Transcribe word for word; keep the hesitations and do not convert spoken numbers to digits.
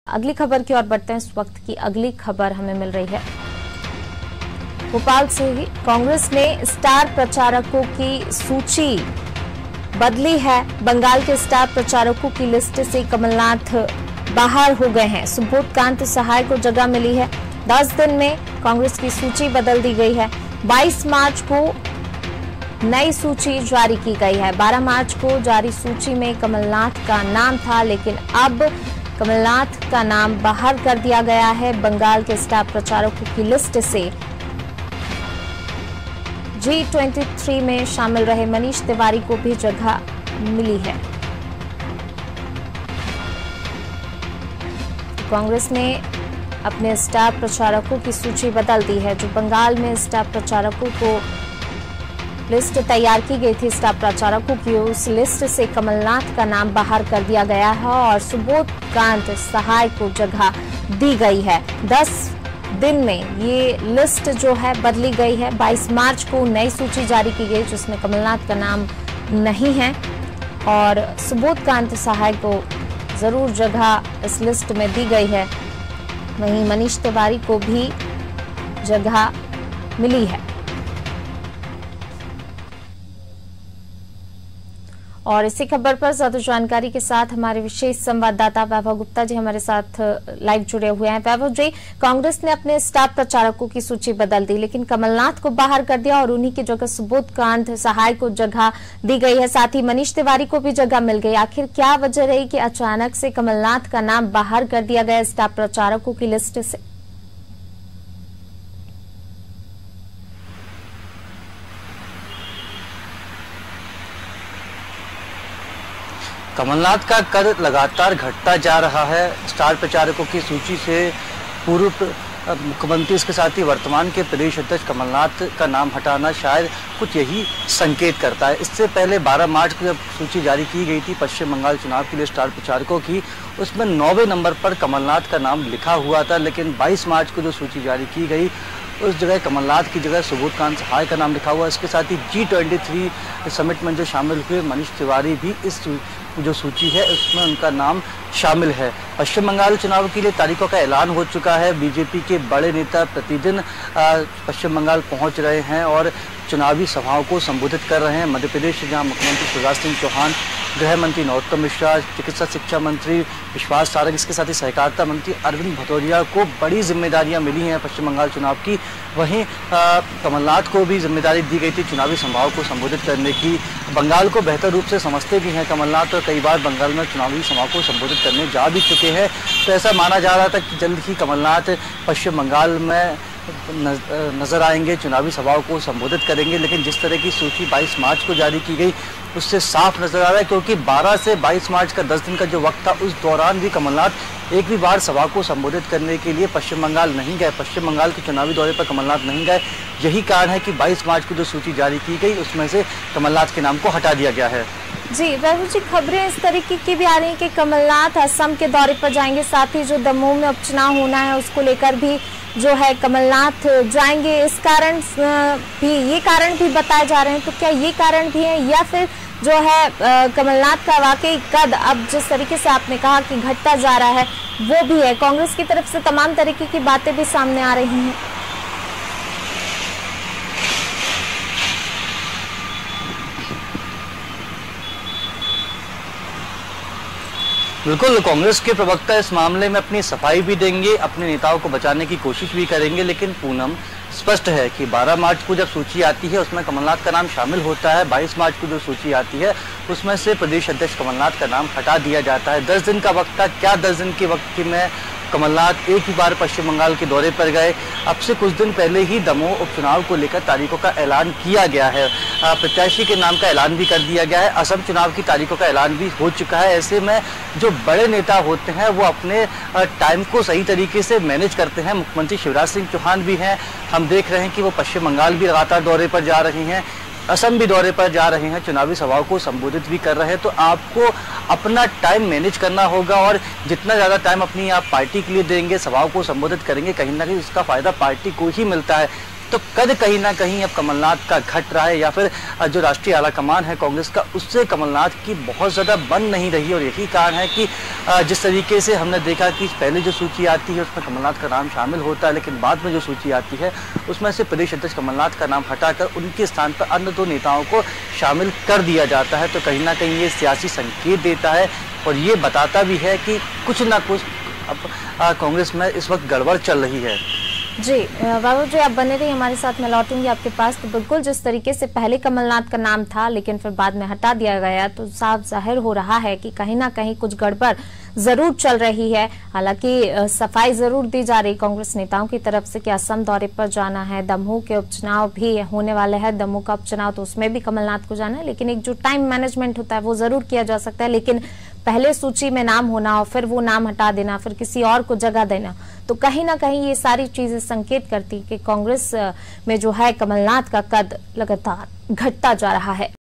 अगली खबर की ओर बढ़ते हैं। इस वक्त की अगली खबर हमें मिल रही है भोपाल से ही। कांग्रेस ने स्टार प्रचारकों की सूची बदली है। बंगाल के स्टार प्रचारकों की लिस्ट से कमलनाथ बाहर हो गए हैं। सुबोधकांत सहाय को जगह मिली है। दस दिन में कांग्रेस की सूची बदल दी गई है। बाईस मार्च को नई सूची जारी की गई है। बारह मार्च को जारी सूची में कमलनाथ का नाम था, लेकिन अब कमलनाथ का नाम बाहर कर दिया गया है। बंगाल के स्टार प्रचारकों की लिस्ट से जी तेईस में शामिल रहे मनीष तिवारी को भी जगह मिली है। कांग्रेस ने अपने स्टार प्रचारकों की सूची बदल दी है। जो बंगाल में स्टार प्रचारकों को लिस्ट तैयार की गई थी, स्टार प्रचारकों की, उस लिस्ट से कमलनाथ का नाम बाहर कर दिया गया है और सुबोधकांत सहाय को जगह दी गई है। दस दिन में ये लिस्ट जो है बदली गई है। बाईस मार्च को नई सूची जारी की गई जिसमें कमलनाथ का नाम नहीं है और सुबोधकांत सहाय को जरूर जगह इस लिस्ट में दी गई है। वहीं मनीष तिवारी को भी जगह मिली है। और इसी खबर पर ज्यादा जानकारी के साथ हमारे विशेष संवाददाता वैभव गुप्ता जी हमारे साथ लाइव जुड़े हुए हैं। वैभव जी, कांग्रेस ने अपने स्टार प्रचारकों की सूची बदल दी, लेकिन कमलनाथ को बाहर कर दिया और उन्हीं की जगह सुबोधकांत सहाय को जगह दी गई है। साथ ही मनीष तिवारी को भी जगह मिल गई। आखिर क्या वजह रही कि अचानक से कमलनाथ का नाम बाहर कर दिया गया स्टार प्रचारकों की लिस्ट से? कमलनाथ का कद लगातार घटता जा रहा है। स्टार प्रचारकों की सूची से पूर्व मुख्यमंत्री, इसके साथ ही वर्तमान के प्रदेश अध्यक्ष कमलनाथ का नाम हटाना शायद कुछ यही संकेत करता है। इससे पहले बारह मार्च को जब सूची जारी की गई थी पश्चिम बंगाल चुनाव के लिए स्टार प्रचारकों की, उसमें नौवें नंबर पर कमलनाथ का नाम लिखा हुआ था, लेकिन बाईस मार्च को जो सूची जारी की गई उस जगह कमलनाथ की जगह सुबोधकांत सहाय का नाम लिखा हुआ। इसके साथ ही जी ट्वेंटी थ्री समिट में जो शामिल हुए मनीष तिवारी भी इस जो सूची है उसमें उनका नाम शामिल है। पश्चिम बंगाल चुनाव के लिए तारीखों का ऐलान हो चुका है। बीजेपी के बड़े नेता प्रतिदिन पश्चिम बंगाल पहुंच रहे हैं और चुनावी सभाओं को संबोधित कर रहे हैं। मध्य प्रदेश से जहां मुख्यमंत्री शिवराज सिंह चौहान, गृह मंत्री नरोत्तम मिश्रा, चिकित्सा शिक्षा मंत्री विश्वास सारंग, इसके साथ ही सहकारिता मंत्री अरविंद भदौरिया को बड़ी जिम्मेदारियां मिली हैं पश्चिम बंगाल चुनाव की। वहीं आ, कमलनाथ को भी जिम्मेदारी दी गई थी चुनावी सभाओं को संबोधित करने की। बंगाल को बेहतर रूप से समझते भी हैं कमलनाथ और कई बार बंगाल में चुनावी सभाओं को संबोधित करने जा भी चुके हैं। तो ऐसा माना जा रहा था कि जल्द ही कमलनाथ पश्चिम बंगाल में नजर आएंगे, चुनावी सभाओं को संबोधित करेंगे, लेकिन जिस तरह की सूची बाईस मार्च को जारी की गई उससे साफ नजर आ रहा है, क्योंकि बारह से बाईस मार्च का दस दिन का जो वक्त था उस दौरान भी कमलनाथ एक भी बार सभा को संबोधित करने के लिए पश्चिम बंगाल नहीं गए। पश्चिम बंगाल के चुनावी दौरे पर कमलनाथ नहीं गए। यही कारण है कि बाईस मार्च को जो सूची जारी की गई उसमें से कमलनाथ के नाम को हटा दिया गया है। जी वैभव जी, खबरें इस तरीके की भी आ रही हैं कि कमलनाथ असम के दौरे पर जाएंगे, साथ ही जो दमोह में उपचुनाव होना है उसको लेकर भी जो है कमलनाथ जाएंगे। इस कारण भी ये कारण भी बताए जा रहे हैं, तो क्या ये कारण भी है या फिर जो है कमलनाथ का वाकई कद अब जिस तरीके से आपने कहा कि घटता जा रहा है वो भी है? कांग्रेस की तरफ से तमाम तरीके की बातें भी सामने आ रही हैं। बिल्कुल, कांग्रेस के प्रवक्ता इस मामले में अपनी सफाई भी देंगे, अपने नेताओं को बचाने की कोशिश भी करेंगे, लेकिन पूनम स्पष्ट है कि बारह मार्च को जब सूची आती है उसमें कमलनाथ का नाम शामिल होता है। बाईस मार्च को जो सूची आती है उसमें से प्रदेश अध्यक्ष कमलनाथ का नाम हटा दिया जाता है। दस दिन का वक्त था। क्या दस दिन के वक्त में कमलनाथ एक ही बार पश्चिम बंगाल के दौरे पर गए? अब से कुछ दिन पहले ही दमोह उपचुनाव को लेकर तारीखों का ऐलान किया गया है। प्रत्याशी के नाम का ऐलान भी कर दिया गया है। असम चुनाव की तारीखों का ऐलान भी हो चुका है। ऐसे में जो बड़े नेता होते हैं वो अपने टाइम को सही तरीके से मैनेज करते हैं। मुख्यमंत्री शिवराज सिंह चौहान भी हैं। हम देख रहे हैं कि वो पश्चिम बंगाल भी लगातार दौरे पर जा रहे हैं, असम भी दौरे पर जा रहे हैं, चुनावी सभाओं को संबोधित भी कर रहे हैं। तो आपको अपना टाइम मैनेज करना होगा और जितना ज़्यादा टाइम अपनी आप पार्टी के लिए देंगे, सभाओं को संबोधित करेंगे, कहीं ना कहीं उसका फायदा पार्टी को ही मिलता है। तो कद कहीं ना कहीं अब कमलनाथ का घट रहा है, या फिर जो राष्ट्रीय आलाकमान है कांग्रेस का उससे कमलनाथ की बहुत ज़्यादा बन नहीं रही। और यही कारण है कि जिस तरीके से हमने देखा कि पहले जो सूची आती है उसमें कमलनाथ का नाम शामिल होता है, लेकिन बाद में जो सूची आती है उसमें से प्रदेश अध्यक्ष कमलनाथ का नाम हटाकर उनके स्थान पर अन्य दो नेताओं को शामिल कर दिया जाता है। तो कहीं ना कहीं ये सियासी संकेत देता है और ये बताता भी है कि कुछ ना कुछ अब कांग्रेस में इस वक्त गड़बड़ चल रही है। जी बाबू जी, आप बने रहिए हमारे साथ, मैं लौटूंगी आपके पास। तो बिल्कुल जिस तरीके से पहले कमलनाथ का नाम था लेकिन फिर बाद में हटा दिया गया, तो साफ जाहिर हो रहा है कि कहीं ना कहीं कुछ गड़बड़ जरूर चल रही है। हालांकि सफाई जरूर दी जा रही कांग्रेस नेताओं की तरफ से कि असम दौरे पर जाना है, दमोह के उपचुनाव भी होने वाले हैं, दमोह का उपचुनाव तो उसमें भी कमलनाथ को जाना है, लेकिन एक जो टाइम मैनेजमेंट होता है वो जरूर किया जा सकता है। लेकिन पहले सूची में नाम होना और फिर वो नाम हटा देना, फिर किसी और को जगह देना, तो कहीं ना कहीं ये सारी चीजें संकेत करती कि कांग्रेस में जो है कमलनाथ का कद लगातार घटता जा रहा है।